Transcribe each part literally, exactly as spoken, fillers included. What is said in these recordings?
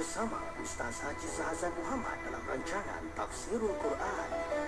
bersama Ustaz Haji Zahazan Muhammad dalam rancangan Tafsirul Quran.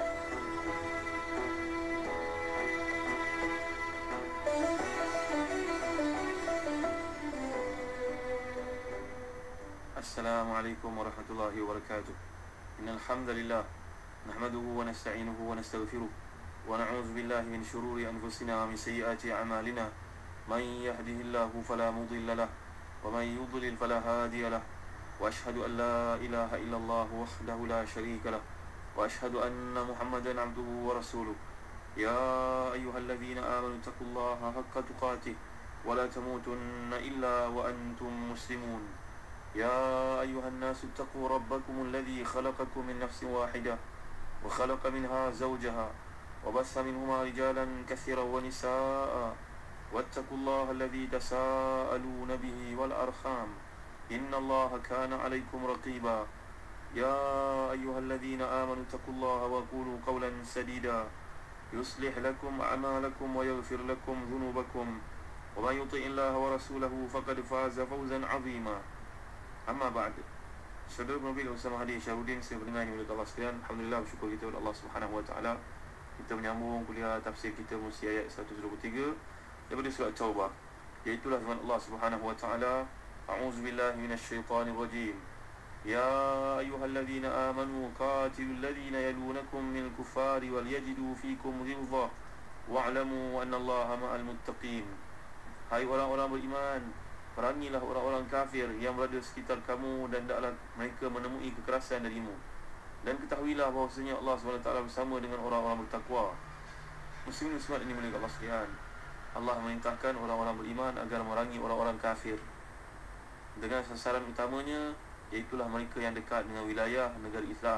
Assalamualaikum warahmatullahi wabarakatuh. Innal hamdalillah nahmaduhu wa nasta'inuhu wa nastaghfiruh wa na'udzu billahi min shururi anfusina wa min sayyiati a'malina. Man yahdihillahu fala mudilla lahu wa man yudlil fala hadiya lahu. Wa ashhadu an la ilaha illallah wahdahu la syarika lahu wa ashhadu anna Muhammadan 'abduhu wa rasuluh. Ya ayyuhalladzina amanu taqullaha haqqa tuqatih wa la tamutunna illa wa antum muslimun. يا أيها الناس اتقوا ربكم الذي خلقكم من نفس واحدة وخلق منها زوجها وبث منهما رجالا كثيرا ونساء واتقوا الله الذي تساءلون به والأرحام إن الله كان عليكم رقيبا يا أيها الذين آمنوا اتقوا الله وقولوا قولا سديدا يصلح لكم أعمالكم ويغفر لكم ذنوبكم ومن يطع الله ورسوله فقد فاز فوزا عظيما. Amma ba'd. Saudara penabil bersama hadir Syarudin, saya mendengar yang Allah sekalian. Alhamdulillah, bersyukur kita kepada Allah Subhanahu Wa Taala. Kita menyambung kuliah tafsir kita musi ayat seratus dua puluh tiga daripada surah Taubah. Iaitulah firman Allah Subhanahu Wa Taala, A'udzubillahi minasyaitonir rajim. Ya ayyuhalladzina amanu qatilul ladzina yalunakum minal kuffari wal yajidu fikum ghilzah wa'lamu annallaha ma'al muttaqin. Hai orang-orang beriman, perangilah orang-orang kafir yang berada sekitar kamu dan hendaklah mereka menemui kekerasan darimu. Dan ketahuilah bahawasanya Allah subhanahu wa taala bersama dengan orang-orang bertakwa. Muslimin muslimat ini milik Allah sekalian, Allah memerintahkan orang-orang beriman agar merangi orang-orang kafir dengan sasaran utamanya iaitulah mereka yang dekat dengan wilayah negara Islam.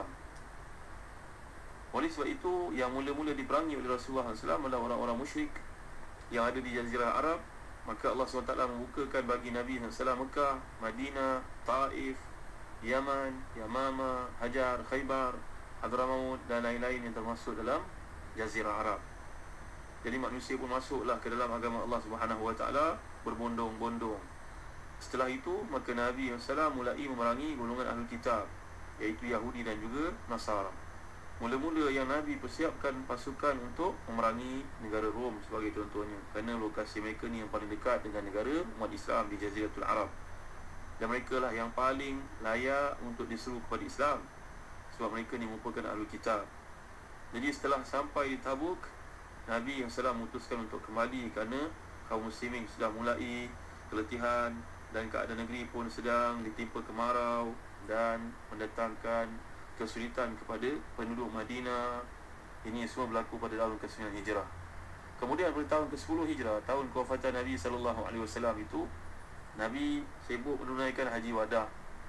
Oleh sebab itu, yang mula-mula diperangi oleh Rasulullah sallallahu alaihi wasallam adalah orang-orang musyrik yang ada di Jazirah Arab. Maka Allah subhanahu wa taala membukakan bagi Nabi sallallahu alaihi wasallam Mekah, Madinah, Taif, Yaman, Yamama, Hajar, Khaybar, Hadramaut dan lain-lain yang termasuk dalam Jazirah Arab. Jadi manusia pun masuklah ke dalam agama Allah Subhanahu wa taala berbondong-bondong. Setelah itu, maka Nabi sallallahu alaihi wasallam mulai memerangi golongan Ahlul Kitab, iaitu Yahudi dan juga Nasara. Mula-mula yang Nabi persiapkan pasukan untuk memerangi negara Rom sebagai contohnya, kerana lokasi mereka ni yang paling dekat dengan negara umat Islam di Jaziratul Arab. Dan mereka lah yang paling layak untuk diseru kepada Islam, sebab mereka ni merupakan Ahlul Kitab. Jadi setelah sampai di Tabuk, Nabi yang salah memutuskan untuk kembali kerana kaum muslimin sudah mulai keletihan dan keadaan negeri pun sedang ditimpa kemarau dan mendatangkan kesulitan kepada penduduk Madinah. Ini semua berlaku pada tahun ke sembilan Hijrah. Kemudian pada tahun ke sepuluh Hijrah, tahun kewafatan Nabi sallallahu alaihi wasallam itu, Nabi sibuk menunaikan haji wada.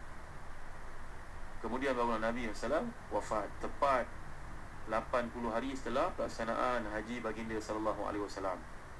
Kemudian barulah Nabi sallallahu alaihi wasallam wafat tepat lapan puluh hari setelah pelaksanaan haji baginda sallallahu alaihi wasallam.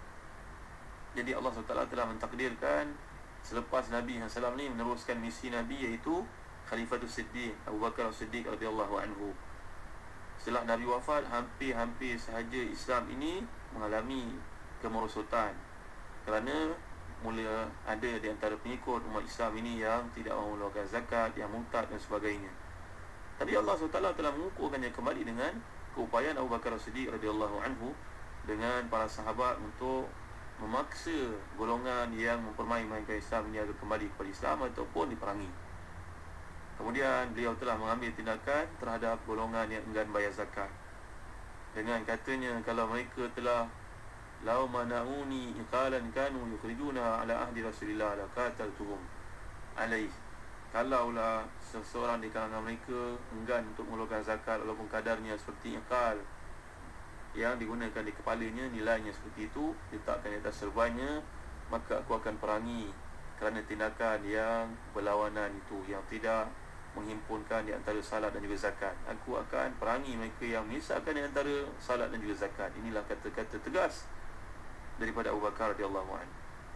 Jadi Allah subhanahu wa taala telah mentakdirkan selepas Nabi sallallahu alaihi wasallam ni meneruskan misi Nabi, iaitu Khalifatul Siddiq Abu Bakar As-Siddiq radhiyallahu anhu. Setelah Nabi wafat, hampir-hampir sahaja Islam ini mengalami kemerosotan, kerana mula ada di antara pengikut umat Islam ini yang tidak mahu mengeluarkan zakat, yang murtad dan sebagainya. Tapi Allah subhanahu wa taala telah mengukuhkannya kembali dengan keupayaan Abu Bakar As-Siddiq radhiyallahu anhu dengan para sahabat untuk memaksa golongan yang mempermain-mainkan Islam ini agar kembali kepada Islam ataupun diperangi. Kemudian beliau telah mengambil tindakan terhadap golongan yang enggan bayar zakat, dengan katanya, kalau mereka telah lau mana'uni iqalan kanu yukhrijuna ala ahdi Rasulillah laqataltuhum alaih. Kalaulah seseorang di kalangan mereka enggan untuk mengeluarkan zakat walaupun kadarnya seperti iqal yang digunakan di kepalanya, nilainya seperti itu, letakkan di atas serbannya, maka aku akan perangi kerana tindakan yang berlawanan itu, yang tidak menghimpunkan di antara salat dan juga zakat. Aku akan perangi mereka yang memisahkan di antara salat dan juga zakat. Inilah kata-kata tegas daripada Abu Bakar radhiyallahu anhu.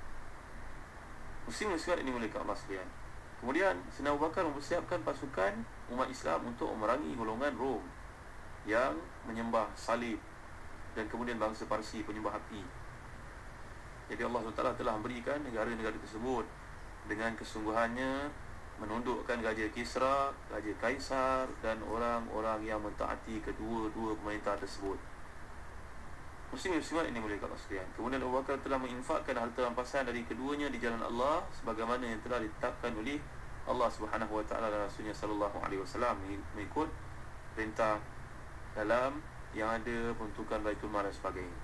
Muslim muslimat ini milik Allah sekalian. Kemudian Sayyidina Abu Bakar mempersiapkan pasukan umat Islam untuk memerangi golongan Rom yang menyembah salib dan kemudian bangsa Parsi penyembah api. Jadi Allah subhanahu wa taala telah memberikan negara-negara tersebut dengan kesungguhannya menundukkan Raja Kisra, Raja Kaisar dan orang-orang yang mentaati kedua-dua pemerintah tersebut. Muslim-muslimat ini mulia Allah sekalian. Kemudian Abu Bakar telah menginfakkan harta rampasan dari keduanya di jalan Allah sebagaimana yang telah ditetapkan oleh Allah Subhanahu wa taala dan Rasulnya sallallahu alaihi wasallam mengikut perintah dalam yang ada peruntukan Baitul Mal dan sebagainya.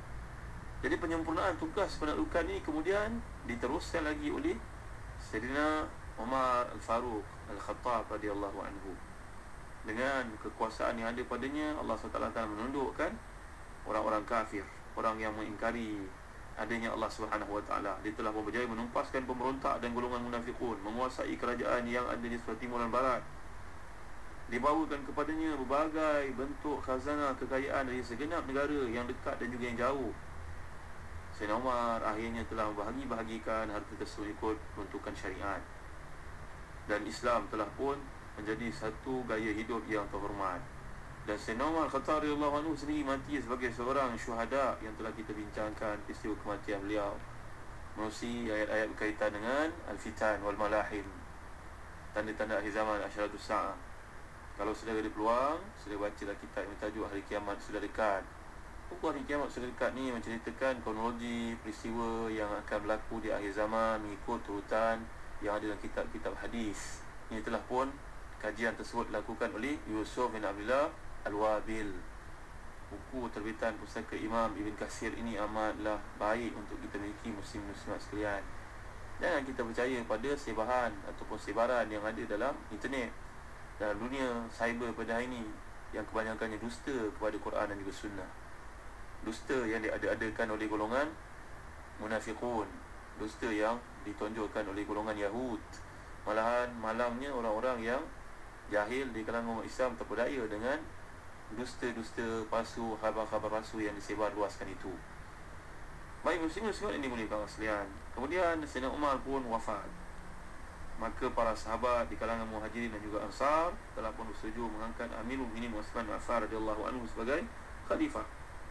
Jadi penyempurnaan tugas penaklukan ini kemudian diteruskan lagi oleh Sayyidina Umar Al-Faruq Al-Khattab radhiyallahu anhu. Dengan kekuasaan yang ada padanya, Allah subhanahu wa taala menundukkan orang-orang kafir, orang yang mengingkari adanya Allah Subhanahu wa taala. Dia telah berjaya menumpaskan pemberontak dan golongan munafiqun, menguasai kerajaan yang ada di sebelah timur dan barat. Dibawakan kepadanya berbagai bentuk khazanah kekayaan dari segenap negara yang dekat dan juga yang jauh. Sayyidina Umar akhirnya telah membahagi-bahagikan harta tersebut ikut peruntukan syariat. Dan Islam telah pun menjadi satu gaya hidup yang terhormat. Dan Sayyidina Umar Khattab radhiyallahu anhu sendiri mati sebagai seorang syuhada yang telah kita bincangkan peristiwa kematian beliau melalui ayat-ayat berkaitan dengan Al-Fitan wal Malahim, tanda-tanda akhir zaman, asyaratus sa'ah. Kalau sudah ada peluang, sudah bacalah kitab yang tajuk Hari Kiamat Sudah Dekat. Buku Hari Kiamat Sudah Dekat ni menceritakan kronologi peristiwa yang akan berlaku di akhir zaman mengikut urutan yang ada dalam kitab-kitab hadis. Ini telah pun kajian tersebut dilakukan oleh Yusuf bin Abdullah Al-Wabil. Buku terbitan pustaka Imam Ibn Katsir ini amatlah baik untuk kita miliki muslim-muslimat sekalian. Jangan kita percaya pada sebahan ataupun sebaran yang ada dalam internet, dalam dunia cyber pada hari ini, yang kebanyakannya dusta kepada Quran dan juga sunnah. Dusta yang diada-adakan oleh golongan munafiqun, dusta yang ditonjolkan oleh golongan Yahud. Malahan malangnya orang-orang yang jahil di kalangan umat Islam terpedaya dengan dusta-dusta palsu, khabar-khabar palsu yang disebar luaskan itu. Baik muslim-muslimat ini mulia kaum sekalian. Kemudian Sayyidina Umar pun wafat. Maka para sahabat di kalangan Muhajirin dan juga Ansar telah pun bersetuju mengangkat Amirul Mukminin Utsman bin Affan radhiyallahu anhu sebagai khalifah.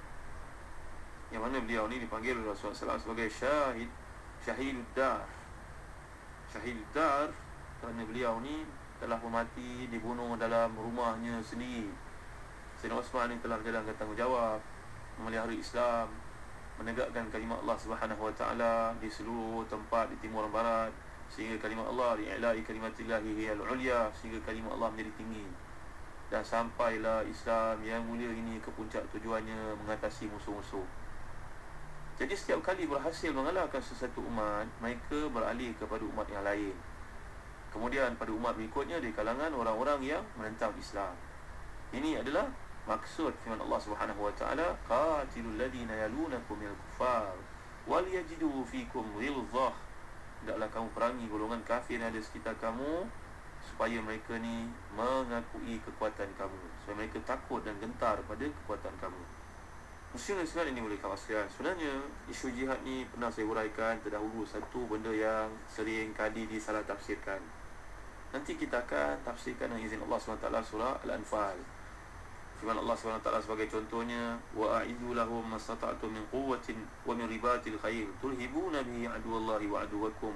Yang mana beliau ni dipanggil oleh Rasulullah sallallahu alaihi wasallam sebagai syahid, syahidud dar. Syahidud dar kerana beliau ni telah mati dibunuh dalam rumahnya sendiri. Sayyidina Utsman ni telah menjalankan tanggungjawab memelihara Islam, menegakkan kalimah Allah Subhanahu wa taala di seluruh tempat di timur dan barat, sehingga kalimah Allah di'ilai kalimatillahi hiyal ulya, sehingga kalimah Allah menjadi tinggi. Dan sampailah Islam yang mulia ini ke puncak tujuannya mengatasi musuh-musuh. Jadi setiap kali berhasil mengalahkan sesuatu umat, mereka beralih kepada umat yang lain. Kemudian pada umat berikutnya di kalangan orang-orang yang menentang Islam. Ini adalah maksud firman Allah Subhanahu wa taala, qatilul ladina yalunakum minal kuffar wal yajidu fikum ghilzah. Hendaklah kamu perangi golongan kafir yang ada sekitar kamu supaya mereka ni mengakui kekuatan kamu, supaya mereka takut dan gentar pada kekuatan kamu. Muslim-muslimat ini boleh kawan sekalian, sebenarnya isu jihad ni pernah saya uraikan terdahulu, satu benda yang sering kali disalah tafsirkan. Nanti kita akan tafsirkan dengan izin Allah subhanahu wa taala surah Al-Anfal. Firman Allah subhanahu wa taala sebagai contohnya, wa a'iddu lahum mastata'tum min quwwatin wa min ribatil khair turhibuna bihi aduwallahi wa aduwakum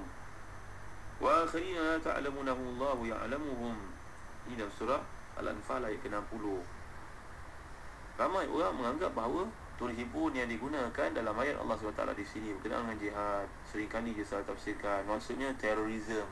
wa akharina ta'lamunahum Allahu ya'lamuhum. Ini dalam surah Al-Anfal ayat ke enam puluh. Ramai orang menganggap bahawa turhibun yang digunakan dalam ayat Allah subhanahu wa taala di sini berkenaan dengan jihad seringkali disalah tafsirkan, maksudnya terorisme.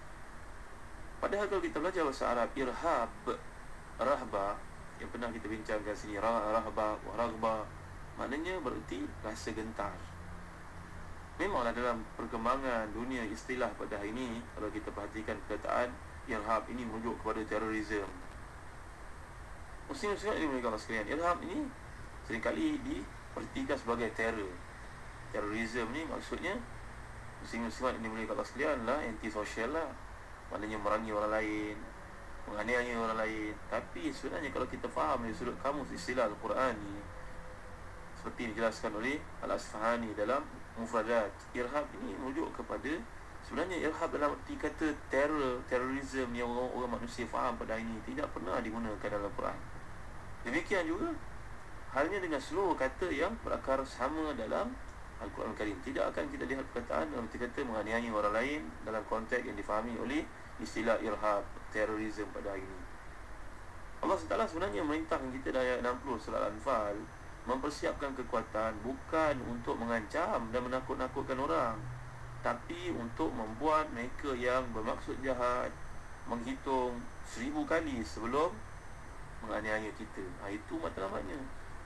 Padahal kalau kita belajar bahasa Arab, irhab, rahba yang pernah kita bincangkan sini, rahba, raghba, maknanya bererti rasa gentar. Memanglah dalam perkembangan dunia istilah pada hari ini, kalau kita perhatikan perkataan irhab ini merujuk kepada terorisme. Muslim-muslim ini mereka sekalian, irhab ini seringkali diperhatikan sebagai teror. Terorisme ni maksudnya muslim-muslim ini mereka sekalian lah anti-sosial lah, maknanya merangi orang lain, menganiaya orang lain. Tapi sebenarnya kalau kita faham dari sudut kamus istilah Al-Quran ni, seperti dijelaskan oleh Al-Asfahani dalam Mufradat, irhab ini merujuk kepada, sebenarnya irhab dalam arti kata teror, terorisme yang orang-orang manusia faham pada hari ini tidak pernah digunakan dalam Al-Quran. Demikian juga halnya dengan seluruh kata yang berakar sama dalam Al-Quran Karim. Tidak akan kita lihat perkataan dalam arti kata menganiaya orang lain dalam konteks yang difahami oleh istilah irhab, terorisme pada hari ini. Allah subhanahu wa taala sebenarnya merintahkan kita dalam ayat enam puluh surah Al-Anfal mempersiapkan kekuatan bukan untuk mengancam dan menakut-nakutkan orang, tapi untuk membuat mereka yang bermaksud jahat menghitung seribu kali sebelum menganiaya kita. Ha, itu matlamatnya.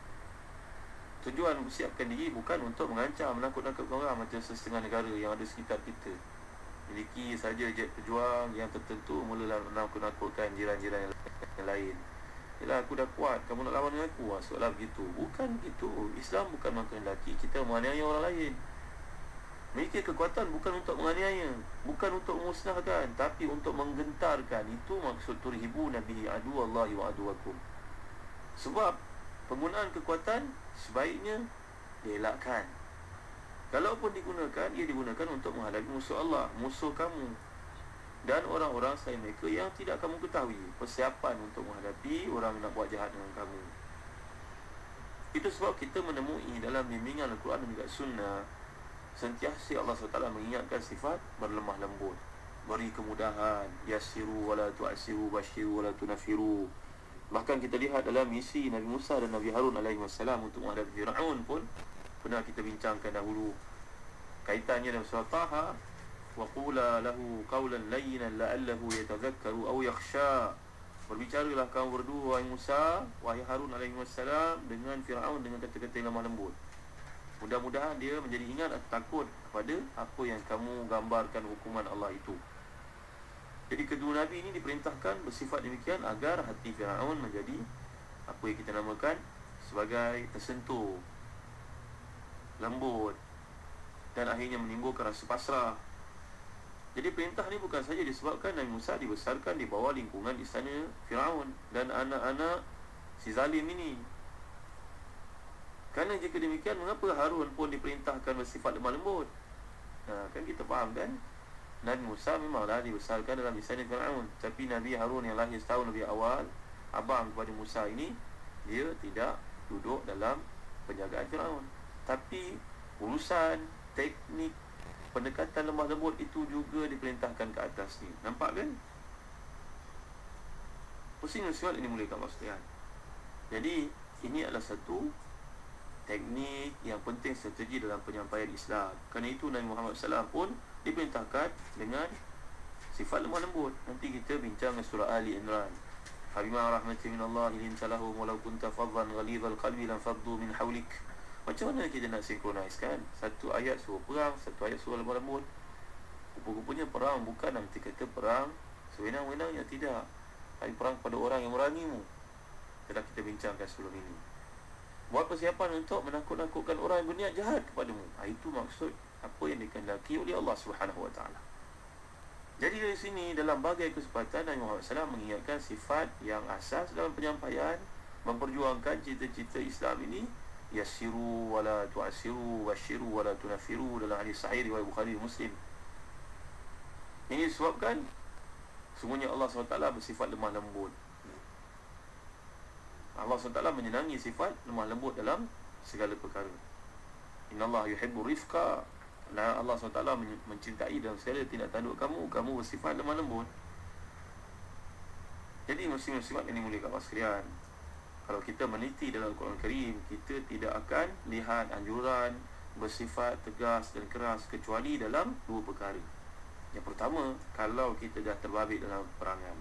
Tujuan mempersiapkan diri bukan untuk mengancam, menakut-nakutkan orang macam setengah negara yang ada sekitar kita. Miliki saja jet pejuang yang tertentu, mulalah menakut-nakutkan jiran-jiran yang lain. Yalah, aku dah kuat, kamu nak lawan dengan aku? Soalan begitu. Bukan begitu. Islam bukan menghendaki kita menganiaya orang lain. Memiliki kekuatan bukan untuk menganiaya, bukan untuk memusnahkan, tapi untuk menggentarkan. Itu maksud turhibu nabi adu Allahi wa aduwakum. Sebab penggunaan kekuatan sebaiknya dielakkan. Kalaupun digunakan, ia digunakan untuk menghadapi musuh Allah, musuh kamu dan orang-orang selain mereka yang tidak kamu ketahui. Persiapan untuk menghadapi orang yang nak buat jahat dengan kamu. Itu sebab kita menemui dalam bimbingan Al-Quran dan juga Sunnah, sentiasa Allah subhanahu wa taala mengingatkan sifat berlemah lembut, beri kemudahan, yassiru wala tu'assiru, basyiru wala tunafiru. Bahkan kita lihat dalam misi Nabi Musa dan Nabi Harun alaihi wassalam untuk menghadapi Fir'aun pun pernah kita bincangkan dahulu. Kaitannya dalam surah Taha, wa qula lahu qawlan layyinan la'allahu yatadhakkaru aw yakhsha. Berbicaralah kamu berdua, wahai Musa, wahai Harun alaihi wassalam, dengan Fir'aun dengan kata-kata yang lemah lembut. Mudah-mudahan dia menjadi ingat atau takut kepada apa yang kamu gambarkan hukuman Allah itu. Jadi kedua Nabi ini diperintahkan bersifat demikian agar hati Fir'aun menjadi apa yang kita namakan sebagai tersentuh, lembut, dan akhirnya menimbulkan rasa pasrah. Jadi perintah ni bukan saja disebabkan Nabi Musa dibesarkan di bawah lingkungan istana Fir'aun dan anak-anak si zalim ini. Kerana jika demikian, mengapa Harun pun diperintahkan bersifat lemah lembut? Nah, kan kita faham kan? Nabi Musa memanglah dibesarkan dalam istana Fir'aun, tapi Nabi Harun yang lahir setahun lebih awal, abang kepada Musa ini, dia tidak duduk dalam penjagaan Fir'aun. Tapi urusan teknik pendekatan lemah lembut itu juga diperintahkan ke atas ni. Nampak kan? Pusing surat ini mulakan maksudnya. Jadi ini adalah satu teknik yang penting, strategi dalam penyampaian Islam. Kerana itu Nabi Muhammad sallallahu alaihi wasallam pun diperintahkan dengan sifat lemah lembut. Nanti kita bincang surah Ali Imran. Habima rahmatin minallahi lintalahum walau kunta faddan ghalidhal qalbi lam faddu min hawlik. Macam mana kita nak sinkroniskan? Satu ayat suruh perang, satu ayat suruh lemah lembut. Rupa-rupanya perang bukan nanti kata perang sewenang-wenangnya, tidak. Tapi perang pada orang yang merangimu. Telah kita bincangkan sebelum ini. Buat persiapan untuk menakut-nakutkan orang yang berniat jahat kepadamu. Ha, itu maksud apa yang dikehendaki oleh Allah Subhanahu Wa Taala. Jadi dari sini dalam bagai kesempatan Nabi Muhammad sallallahu alaihi wasallam mengingatkan sifat yang asas dalam penyampaian, memperjuangkan cita-cita Islam ini, yassiru wala tu'assiru, basyiru wala tunafiru, dalam hadis sahih riwayat Bukhari dan Muslim. Ini disebabkan semuanya Allah subhanahu wa taala bersifat lemah lembut. Allah subhanahu wa taala menyenangi sifat lemah lembut dalam segala perkara. Innallaha yuhibbu rifqa. Nah, Allah subhanahu wa taala mencintai dalam segala tindak tanduk kamu, kamu bersifat lemah lembut. Jadi muslim-muslimat ini mulia kat sekalian, kalau kita meneliti dalam Al-Quran Karim, kita tidak akan lihat anjuran bersifat tegas dan keras kecuali dalam dua perkara. Yang pertama, kalau kita dah terbabit dalam perangan.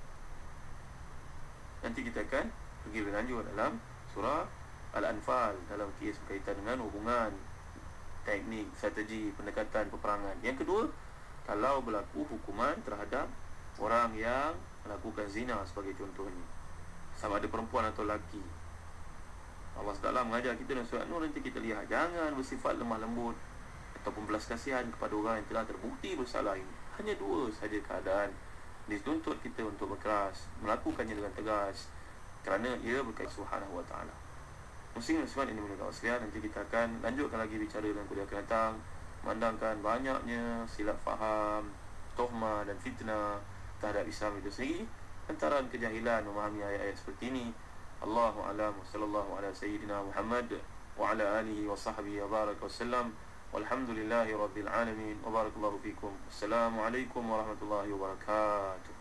Nanti kita akan pergi lebih lanjut dalam surah Al-Anfal dalam kes berkaitan dengan hubungan, teknik, strategi, pendekatan peperangan. Yang kedua, kalau berlaku hukuman terhadap orang yang melakukan zina sebagai contohnya, sama ada perempuan atau lelaki. Allah subhanahu wa taala mengajar kita dalam surah Nur, nanti kita lihat, jangan bersifat lemah lembut ataupun belas kasihan kepada orang yang telah terbukti bersalah ini. Hanya dua saja keadaan dituntut kita untuk berkeras, melakukannya dengan tegas, kerana ia berkaitan Subhanahu wa taala. Muslim Muslimat ini mulia sekalian, nanti kita akan lanjutkan lagi bicara dalam kuliah akan datang, memandangkan banyaknya silap faham, tuhmah dan fitnah terhadap Islam itu sendiri, lantaran kejahilan memahami ayat-ayat seperti ini. Allahu a'lam, sallallahu ala sayyidina Muhammad wa ala alihi wa sahbihi wa baraka wasallam. Walhamdulillahi rabbil alamin wa barakallahu fikum. Assalamualaikum warahmatullahi wabarakatuh.